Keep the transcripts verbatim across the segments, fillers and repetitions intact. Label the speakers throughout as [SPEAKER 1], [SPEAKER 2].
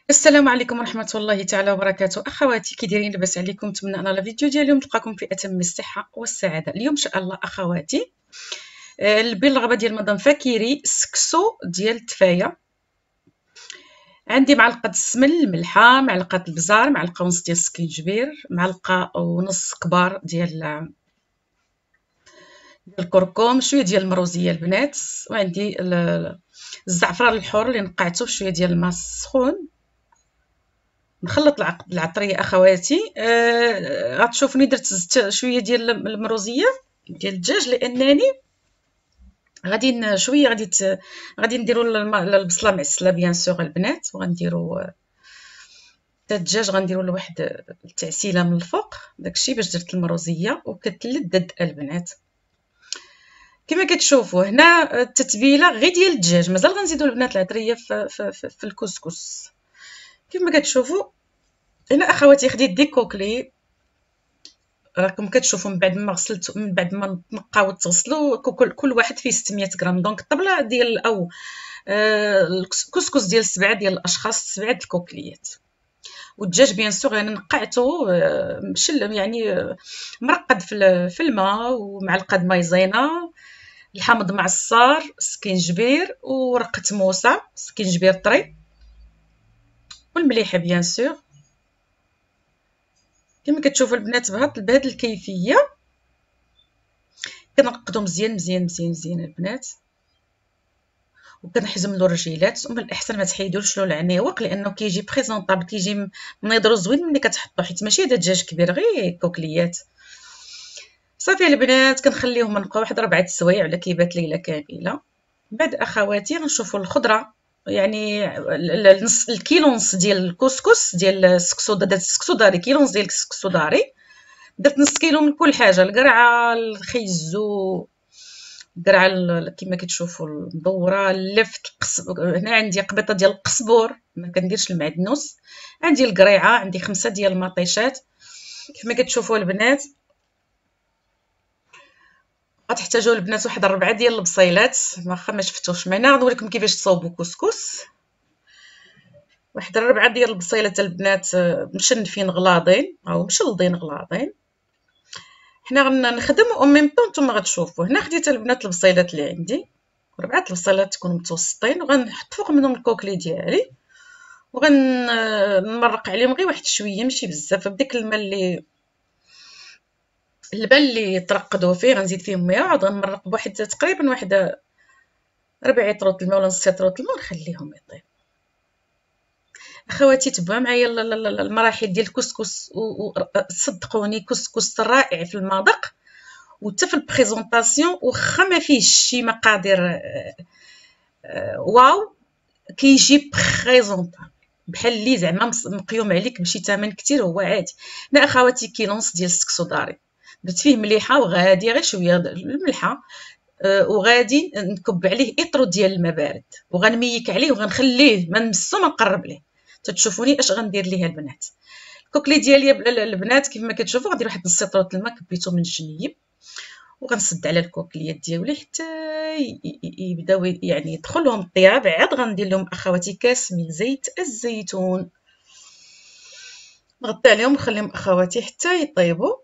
[SPEAKER 1] السلام عليكم ورحمة الله تعالى وبركاته. أخواتي كي دايرين؟ لاباس عليكم؟ نتمنى أن لا فيديو ديال اليوم تلقاكم في أتم الصحة والسعادة. اليوم إن شاء الله أخواتي آه، البلغبة ديال مدام فكيري سكسو ديال التفاية. عندي معلقة السمن الملحة، معلقة البزار، معلقة ونص ديال السكينجبير، معلقة ونص كبار ديال ديال الكركم، شوية ديال المروزية البنات، وعندي الزعفران الحر اللي نقعته بشوية ديال الماء السخون. نخلط العطريه اخواتي. آه غتشوفوني درت شويه ديال المروزيه ديال الدجاج لانني غادي شويه غادي غادي نديروا البصله معسله بيان سور البنات، وغنديروا حتى الدجاج غنديروا له واحد التعسيله من الفوق. داكشي باش درت المروزيه وكتلذذ البنات. كما كتشوفوا هنا التتبيله غير ديال الدجاج، مازال غنزيدوا البنات العطريه في, في, في, في الكسكس. كما كتشوفوا هنا اخواتي خديت دي كوكلي، راكم كتشوفوا من بعد ما غسلت، من بعد ما تنقاو وتغسلوا، كل, كل واحد فيه ستمية غرام. دونك الطبله ديال او آه الكسكس ديال سبعه ديال الاشخاص، سبعه د الكوكليات. والدجاج بيان سور انا نقعته آه مشل يعني آه مرقد في, في الماء، ومعلقه د مايزينا، الحامض معصار، سكينجبير ورقه موسى، سكينجبير طري، والمليحه بيان سور. كما كتشوفوا البنات بهذه الكيفيه كنعقدو مزيان مزيان مزيان مزيان البنات، وكنحزم الرجيلات. ومن الاحسن ما تحيدوش له العناوق لانه كيجي بريزونطابل، كيجي منظر زوين ملي كتحطو، حيت ماشي هذا دجاج كبير غير كوكليات. صافي البنات كنخليهم نبقاو واحد ربعة السوايع ولا كيبات ليله كامله. بعد اخواتي غنشوفوا الخضره، يعني النص الكيلو ونص ديال الكسكس ديال السكسو، درت السكسو داري كيلو ونص ديال السكسو داري، درت نص كيلو من كل حاجه، القرعه، الخيزو، القرعه كما كتشوفوا المدوره، اللفت، القصب. هنا عندي قبيطه ديال القزبور، ما كنديرش المعدنوس. عندي القريعه، عندي خمسه ديال المطيشات. كما كتشوفوا البنات غتحتاجوا البنات واحد ربعه ديال البصيلات، واخا ما شفتوش معنا غنوريكم كيفاش تصاوبوا كسكس. واحد ربعه ديال البصيلات البنات مشنفين غلاضين او مشلضين غلاضين. حنا غنخدم او ميم طون نتوما غتشوفوا. هنا خديت البنات البصيلات اللي عندي، ربعه البصيلات تكونوا متوسطين، وغنحط فوق منهم الكوكلي ديالي، وغنمرق عليهم غير واحد شويه ماشي بزاف، بديك الماء اللي الماء اللي ترقدوا فيه غنزيد فيه ميه، وعاد غنمرق بواحد تقريبا واحد ربع يطرو الماء ولا نص يطرو الماء ونخليهم يطيب. اخواتي تبعوا معايا المراحل ديال الكسكس، وصدقوني كسكس رائع في المذاق وحتى في البريزونطاسيون، واخا ما فيهش شي مقادير واو كيجي بريزونطابل بحال اللي زعما مقيوم عليك بشي ثمن كتير، هو عادي. هنا اخواتي كيلونس ديال السكسو داري، درت فيه مليحه وغادي غير شويه الملحه، أه وغادي نكب عليه اطرو ديال الماء بارد، وغنميك عليه وغنخليه ما نمسو ما نقرب ليه. تتشوفوني اش غندير ليه البنات. الكوكلي ديالي البنات كيف ما كتشوفوا غندير واحد نص طرو الماء كبيتو من الجنيب، وغنسد على الكوكليات ديالي حتى يبداو يعني يدخل لهم الطياب. عاد غندير لهم اخواتي كاس من زيت الزيتون، نغطي عليهم ونخليهم اخواتي حتى يطيبوا.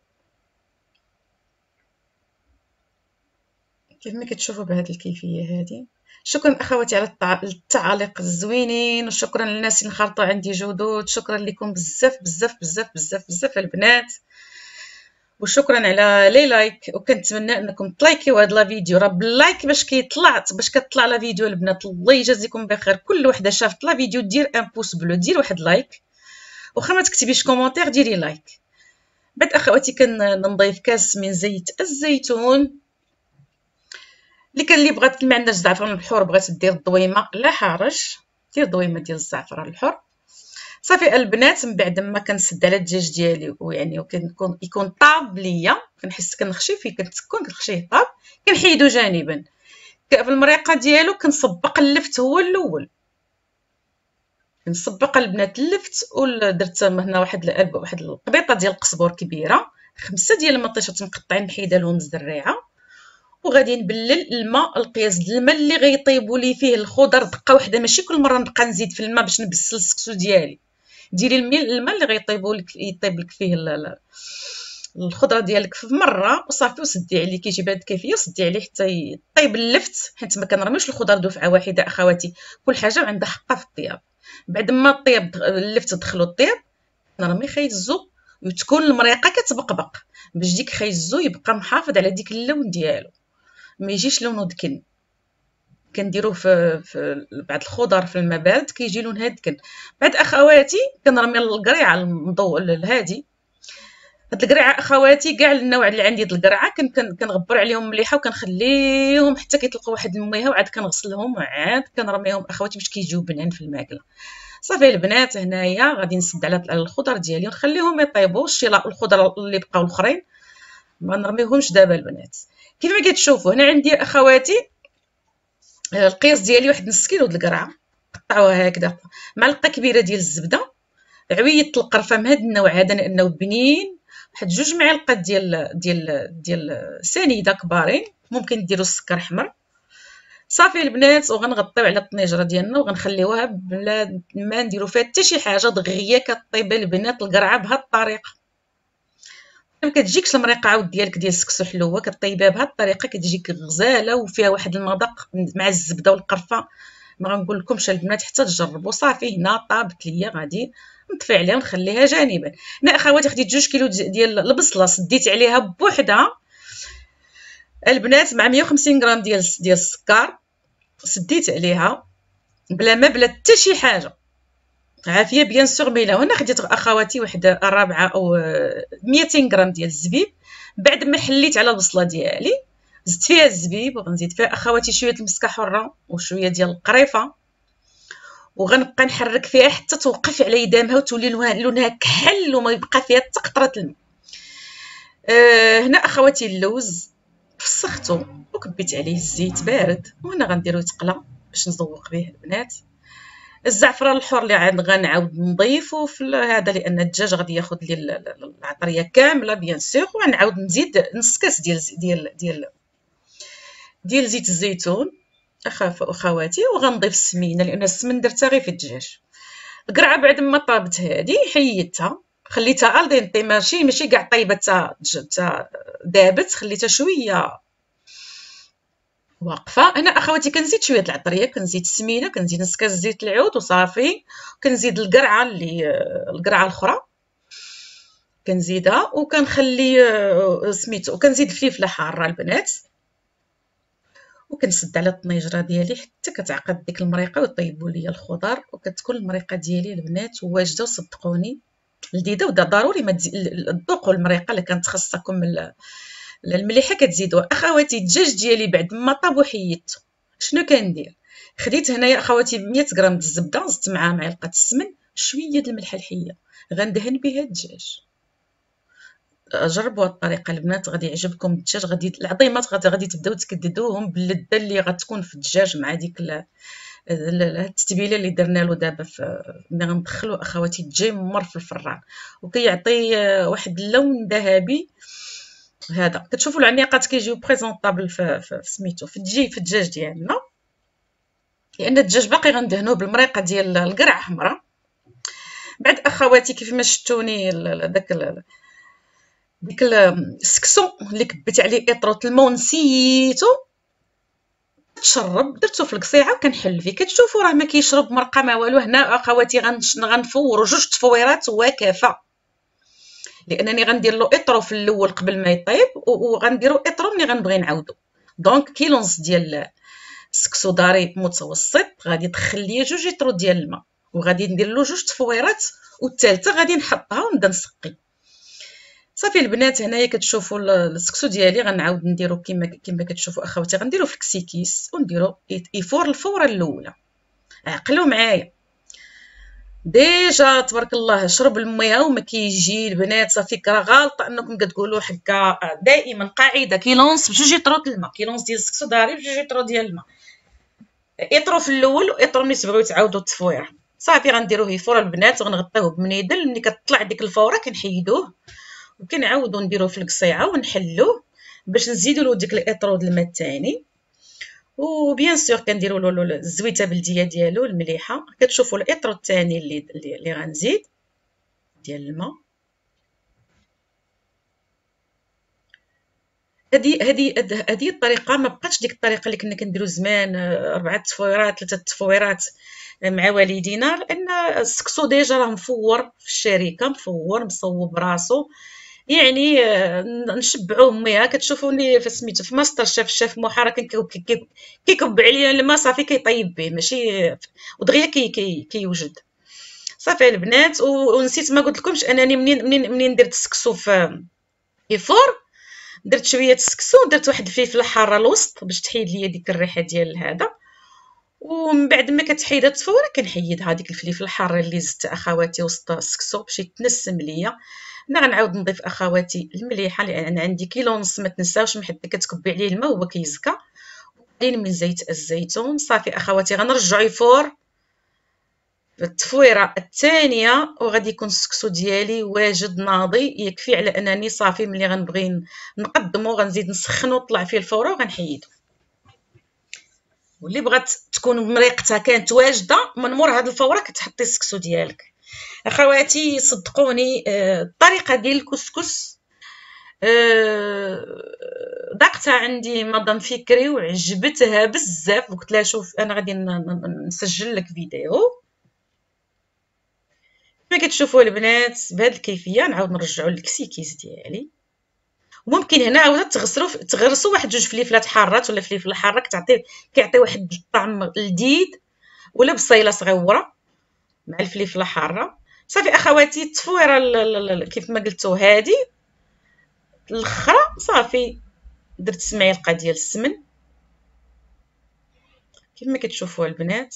[SPEAKER 1] كيف ما كتشوفوا بهذه الكيفيه هذه. شكرا اخواتي على التعاليق الزوينين، وشكرا للناس اللي خرطوا عندي جدد، شكرا لكم بزاف بزاف بزاف بزاف بزاف البنات، وشكرا على لي لايك. وكنتمنى انكم تلايكيو هذا لا فيديو، راه باللايك باش كيطلع باش كتطلع لا فيديو البنات. الله يجازيكم بخير، كل وحده شافت لا فيديو دير ان بوس بلو، دير واحد لايك، واخا ما تكتبيش كومونتير ديري لايك. بعد اخواتي كنضيف كاس من زيت الزيتون. اللي كان اللي بغات ما عندهاش الزعفران الحر بغات دير الضويمه لا حرج، دير ضويمه ديال الزعفران الحر. صافي البنات من بعد ما كنسد على الدجاج ديالي ويعني وكنكون يكون طاب ليا، كنحس كنخشي فيه كنتكون كنخشيه طاب، كنحيدو جانبا. في المريقه ديالو كنسبق اللفت هو الاول، كنسبق البنات اللفت، ودرت هنا واحد واحد القبيطه ديال القزبور كبيره، خمسه ديال المطيشات مقطعين محيده لهم الزريعه، وغادي نبلل الماء، القياس ديال الماء اللي غيطيبوا لي فيه الخضر دقه واحده، ماشي كل مره نبقى نزيد في الماء باش نبسل السكسو ديالي. ديري الماء اللي غيطيبوا لك يطيب لك فيه الخضره ديالك في مره وصافي، وسدي عليه كيجي بهاد الكيفيه، وسدي عليه حتى يطيب اللفت، حيت ما كنرميوش الخضر دفعه واحده اخواتي، كل حاجه عندها حقها في الطياب. بعد ما طيب اللفت دخلوا الطياب نرمي خيزو وتكون المريقه كتبقبق باش ديك خيزو يبقى محافظ على ديك اللون ديالو، ما يجيش لونه دكن. كنديروه في, في بعض الخضر في الماء بارد كيجي لونها دكن. بعد اخواتي كنرمي القريعه المضوء الهادي. هاد القريعه اخواتي كاع النوع اللي عندي د القرعه كنغبر عليهم مليحه وكنخليهم حتى كيطلقوا واحد المياه، وعاد كنغسلهم وعاد كنرميهم اخواتي باش كيجيو بنان في الماكله. صافي البنات هنايا غادي نسد على الخضر ديالي ونخليهم يطيبوا. الشيلا الخضر اللي بقاو الاخرين ما نرميهمش دابا البنات. كيف ما كتشوفوا هنا عندي اخواتي القياس ديالي واحد نص كيلو د القرعه، قطعوها هكذا، معلقه كبيره ديال الزبده، عويه القرفه من هذا النوع هذا لانه بنين، واحد جوج معالق ديال ديال ديال سنيده كبارين، ممكن ديروا السكر احمر. صافي البنات وغنغطيو على الطنيجره ديالنا وغنخليوها بلا ما نديرو فيها حتى شي حاجه، دغيا كطيب البنات القرعه بهاد الطريقه. ما كتجيكش المريقه عاود ديالك ديال السكسو حلوه، كطيبها بهاد الطريقه كتجيك غزاله وفيها واحد المذاق مع الزبده والقرفه. ما غنقول لكمش البنات حتى تجربوا. صافي هنا طابت ليا، غادي نطفي عليها ونخليها جانبا. هنا اخواتي خديت جوج كيلو ديال البصله، سديت عليها بوحدها البنات مع مية وخمسين غرام ديال ديال السكر، سديت عليها بلا ما بلا حتى شي حاجه، عافيه بيان سور ميلا. هنا خديت اخواتي واحد الرابعه او ميتين غرام ديال الزبيب. بعد ما حليت على البصله ديالي زدت فيها الزبيب، وغنزيد فيها اخواتي شويه المسكه حره وشويه ديال القريفه، وغنبقى نحرك فيها حتى توقف على يدامها وتولي لونها كحل وما يبقى فيها حتى قطره الماء. أه هنا اخواتي اللوز فسختو وكبيت عليه الزيت بارد، وهنا غنديرو يتقلى باش نزوق به البنات. الزعفران الحر اللي عاد غنعاود نضيفو في هذا لان الدجاج غادي ياخذ لي العطريه كامله بيان سور، وغنعاود نزيد نص كاس ديال ديال ديال ديال زيت الزيتون اخاف اخواتي، وغنضيف السمينه لان السمن درتها غير في الدجاج. القرعه بعد ما طابت هذه حيدتها خليتها الدنتي، ماشي ماشي كاع طيبه تا تا دابت، خليتها شويه واقفه. هنا اخواتي كنزيد شويه العطريه، كنزيد السمينه، كنزيد نص كاس زيت العود وصافي، كنزيد القرعه اللي القرعه الاخرى كنزيدها، وكنخلي سميتو، وكنزيد الفلفله حاره البنات، وكنسد على الطنيجره ديالي حتى كتعقد ديك المريقه ويطيبوا لي الخضر، وكتكون المريقه ديالي البنات واجده وصدقوني لذيذه. ودا ضروري ما تذوقوا المريقه اللي كانت خاصكم المليحه كتزيدوها. اخواتي الدجاج ديالي بعد ما طاب وحيدته شنو كندير؟ خديت هنايا اخواتي مية غرام د الزبده، زدت معاها معلقه السمن، شويه د الملح الحيه، غندهن بها الدجاج. جربوا هاد الطريقه البنات غادي يعجبكم الدجاج، غادي العظيمات غادي غادي تبداو تكددوهم باللذه اللي غتكون في الدجاج مع ديك التتبيله اللي درنا له دابا في ملي غندخلو اخواتي تجمر في الفران، وكيعطي واحد اللون ذهبي. هذا كتشوفوا العنيقات كيجيو بريزونطابل في, في سميتو في الدجاج في الدجاج ديالنا، لان الدجاج باقي غندهنوه بالمريقه ديال القرعه حمراء. بعد اخواتي كيف ما شفتوني داك ديك السكسو اللي كبيت عليه اطرو الماء ونسيتو تشرب، درتو في القصيعه وكنحل فيه. كتشوفوا راه ما كيشرب مرقه ما والو. هنا اخواتي غنفوروا جوج تفويرات وكافه، لانني غندير له اطرو في الاول قبل ما يطيب، وغنديرو اطرو ملي غنبغي نعاودو. دونك كيلو ونص ديال السكسو ضاري متوسط غادي يدخل ليا جوج اطرو ديال الماء، وغادي ندير له جوج تفويرات، والثالثه غادي نحطها ونبدا نسقي. صافي البنات هنايا كتشوفوا السكسو ديالي غنعاود نديرو كما كما كتشوفوا اخواتي، غنديرو في الكسيكيس ونديرو يفور الفوره الاولى. عقلوا معايا ديجا تبارك الله شرب المياه وما كيجي البنات. صافي راه غالطه انكم كتقولوا حكا دائما قاعده كيلو ونص بجوج يطرو الماء، كيلو ونص ديال السكسو ضاري بجوج يطرو ديال الماء، يطرو في الاول ويطرو ملي تبغيو تعاودوا التفويره. صافي غنديروه يفور البنات وغنغطيوه بمنيدل، ملي كتطلع ديك الفوره كنحيدوه وكنعاودو نديروه في القصيعه ونحلوه. باش نزيدوا له ديك الاطرو د الماء الثاني. وبيان سور كنديروا له الزويته بلديه ديالو المليحه. كتشوفوا الاطرو الثاني اللي اللي غنزيد ديال الماء. هذه هذه هذه الطريقه ما بقاتش ديك الطريقه اللي كنا كنديروا زمان، اربعه تفويرات ثلاثه تفويرات مع والدينا، لان السكسو ديجا راه مفور في الشركه، مفور مصوب راسو. يعني نشبعوه ميها. كتشوفوني في سميتو في ماستر شيف الشيف محرك كيكب عليا الماء صافي كيطيب به، ماشي ودغيا كي كي كيوجد صافي البنات. ونسيت ما قلت لكمش انني منين منين منين درت السكسو في يفور، درت شويه السكسو، درت واحد الفلفله حاره الوسط باش تحيد ليا ديك الريحه ديال هذا. ومن بعد ما كتحيد التفوره كنحيدها ديك الفلفله الحاره اللي زدت اخواتي وسط السكسو باش يتنسم ليا. انا غنعاود نضيف اخواتي المليحه لان انا عندي كيلو ونص، ما تنساوش من حتى كتكبي عليه الماء هو كيزكى، وقليل من زيت الزيتون. صافي اخواتي غنرجعو يفور التفويره الثانيه، وغادي يكون السكسو ديالي واجد ناضي. يكفي على انني صافي ملي غنبغي نقدمو غنزيد نسخنو طلع فيه الفوره وغنحيدو. واللي بغات تكون مريقتها كانت واجده من مور هاد الفوره كتحطي السكسو ديالك. اخواتي صدقوني الطريقه ديال الكسكس ضاقتها عندي مدام فكري وعجبتها بزاف، وقلت لها شوف انا غادي نسجل لك فيديو. كما كتشوفوا البنات بهذه الكيفيه نعاود نرجعوا للكسيكيز ديالي. وممكن هنا عاوده تغسلوا تغرسوا واحد جوج فليفلات حارات ولا فليفله حاره كتعطي كيعطي واحد الطعم لذيذ، ولا بصيله صغيره مع الفليفله حاره. صافي اخواتي التفويره كيف ما قلتو هذه الاخرى صافي درت معلقه ديال السمن كيف ما كتشوفوا البنات،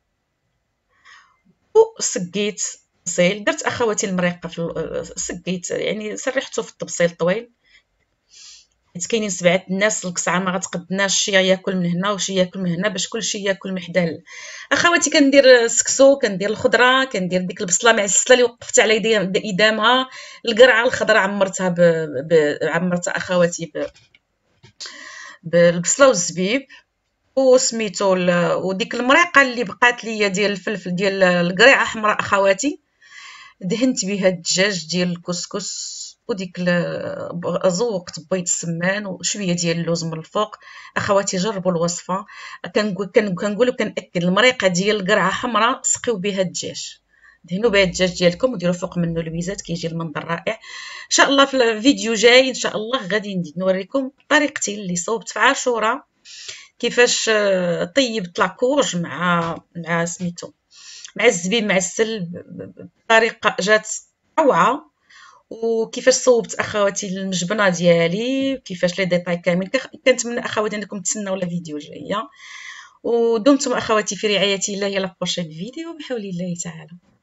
[SPEAKER 1] وسقيت البصيل. درت اخواتي المريقه في سقيت يعني سرحته في الطبسيل طويل، حيت كاينين سبعه الناس القصعه ما غتقدناش، شي ياكل من هنا وشي ياكل من هنا باش كلشي ياكل من حداه. اخواتي كندير السكسو، كندير الخضره، كندير ديك البصله معسله اللي وقفت على ايدامها، القرعه الخضراء عمرتها ب... ب... عمرتها اخواتي ب... بالبصله والزبيب وسميتو ال... وديك المريقه اللي بقات ليا ديال الفلفل ديال القريعه حمراء اخواتي دهنت بها الدجاج ديال الكسكس، وديك زوقت بيض السمان وشويه ديال اللوز من الفوق. اخواتي جربوا الوصفه، كنقول كنقول وكناكد المريقه ديال القرعه حمراء سقيو بها الدجاج، دهنوا بها الدجاج ديالكم وديروا فوق منه البيزات كيجي المنظر رائع. ان شاء الله في الفيديو جاي ان شاء الله غادي نوريكم طريقتي اللي صوبت في عاشوره، كيفاش طيبت لاكورج مع مع سميتو مع الزبيب مع السل بطريقه جات روعه، وكيفاش صوبت اخواتي المجبنه ديالي، كيفاش لي ديتاي كامل. كنتمنى اخواتي انكم تسناو لا فيديو جايه، ودمتم اخواتي في رعايه الله. الى بروشين فيديو بحول الله تعالى.